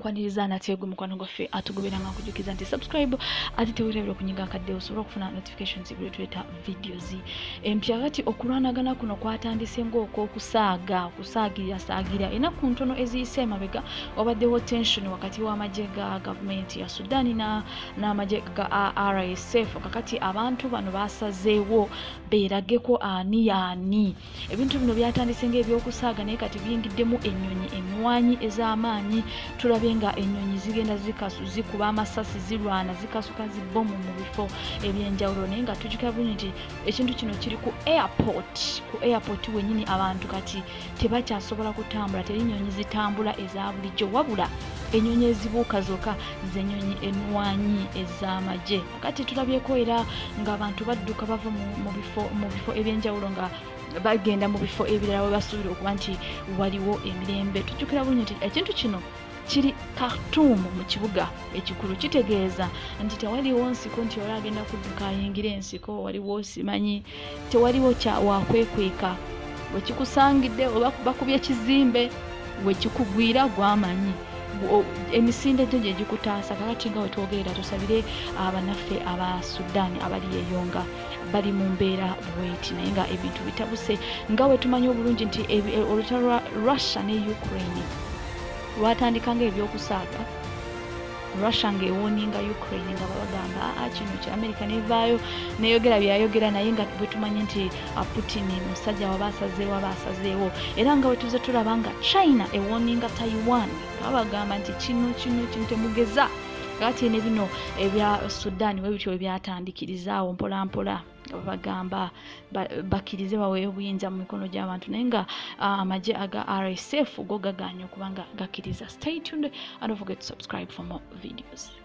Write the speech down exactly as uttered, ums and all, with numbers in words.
kwaniriza natego mukwano goffe atugobera nga kujukiza nti subscribe ati tewerebera kunyiga akadde osobola okufuna notifications buli tweta videos empya kati okulwanagana kuno kwatandise ng'oko okusaaga okusaagira saagira enaku ntono eziyise emabega wabaddewo tension wakati w'amagye ga gavumenti ya Sudani na n'amagye ga R S F kakati abantu bano basazeewo beerageko ani yaani ebintu bino byatandise ng'ebyokusaaga naye kati biyingiddemu ennyonyi ennwanyi ez'amaanyi tulabe nga ennyonyi zigenda zikasu zikuba amasasi zirwana zikasuka zibbomu mu bifo ebyenjawulo naye nga tujjukira bulungi nti ekintu kino kiri ku airport ku airport wennyini abantu kati tebakyasobola kutambula teri nnyonyi zitambula eza bulijjo wabula ennyonyi ezibuuka zokka z'ennyonyi ennwanyi ez'amagye kati tulabyeko era ng'abantu badduka bava mu bifo mu bifo ebyenjawulo nga bagenda mu bifo ebirala we basuubira okuba nti waliwo emirembe tujjukira bulungi nti ekintu kino kiri Khartoum mu kibuga ekikulu kitegeeza nti tewaliwo nsiko nti wali agenda kudduka ayingira ensiko waliwo simanyi tewaliwo kya wakwekweka wekikusangidde oba bakubye ekizimbe wekikugwira gwamanyi emisinde gye gikutaasa kakati nga wetwogerera tusabire abanaffe aba Sudani abali eyonga bali mu mbeera bweti naye nga ebintu bitabuse nga wetumanyi obulungi nti olutalo lwa Russia ne Ukraine lwatandika ng'ebyokusaaga Russia ng'ewoninga Ukraine nga babagamba aa kino kya America nevaayo neyogera byayogera naye nga bwetumanyi nti Putin musajja waba asazeewo aba asazeewo era nga wetuze tulaba nga China ewoninga Taiwan babagamba nti kino kino kino temugeza kati ne bino ebya Sudan we bityo ebyatandikirizawo mpola mpola bagamba bakirize baweeyo obuyinza mu mikono gy'abantu naye nga amagye aga R S F go gaganya okubanga gakiriza. Stay tuned and don't forget to subscribe for more videos.